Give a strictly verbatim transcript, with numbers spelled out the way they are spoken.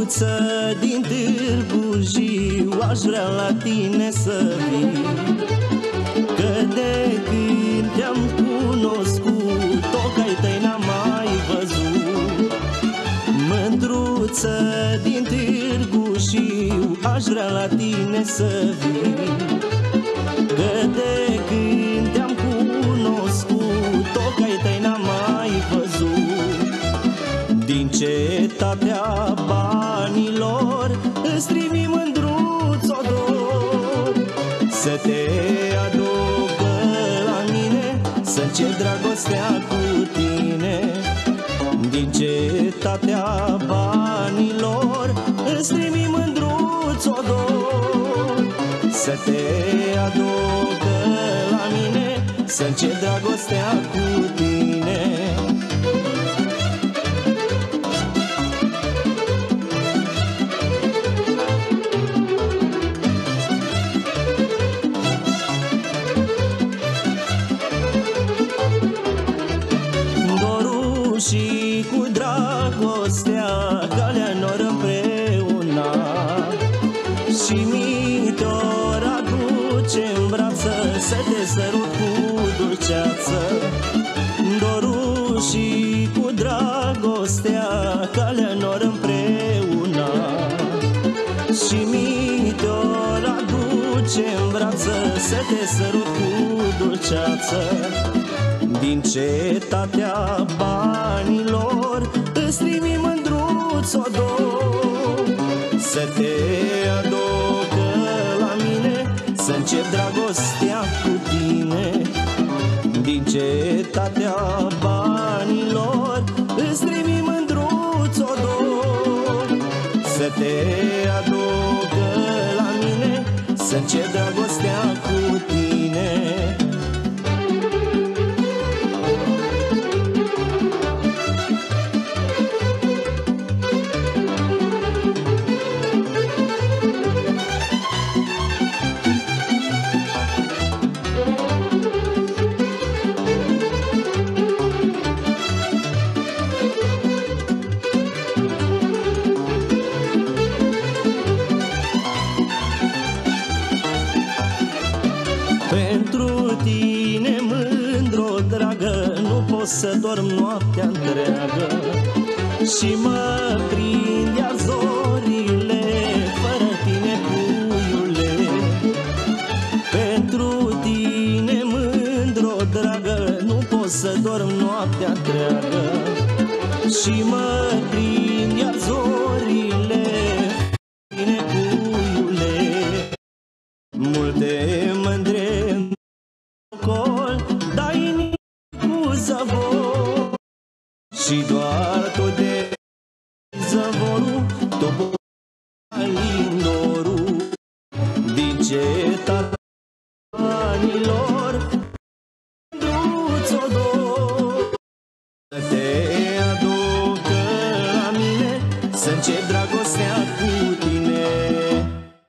Mândruță din Târgu Jiu, aș vrea la tine să vii, că de când te-am cunoscut, ochii tăi n-am mai văzut. Mândruță din Târgu Jiu, aș vrea la tine să vii, că de când te-am cunoscut, ochii tăi n-am mai văzut. Din cetatea banilor îți trimi, mândruț-o dor, să te aducă la mine, să încep dragostea cu tine. Din cetatea banilor îți trimi, mândruț-o dor, să te aducă la mine, să încep dragostea cu tine. Și cu dragostea calea nor împreuna, și mi te-or aduce în brață, să te sărut cu dulceață. Dorul și cu dragostea calea nor împreuna, și mi te-or aduce în brață, să te sărut cu dulceață. Din cetatea banilor îți trimi, mândruț-o dor, să te aducă la mine, să încep dragostea cu tine. Din cetatea banilor îți trimi, mândruț-o dor, să te aducă la mine, să încep dragostea cu tine. Pentru tine, mândro dragă, nu pot să dorm noaptea întreagă, și mă prind iar zorile, fără tine, puiule. Pentru tine, mândro dragă, nu pot să dorm noaptea întreagă, și mă prind iar zorile, tine, puiule. Multe mândre în col, dar inimi cu zăvor, și doar tot de zăvorul, tot lindorul. Din cetatea banilor, mândruț-o dor,